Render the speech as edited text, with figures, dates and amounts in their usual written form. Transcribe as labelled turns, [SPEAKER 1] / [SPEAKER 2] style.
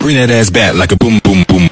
[SPEAKER 1] Bring that ass back like a boom, boom, boom.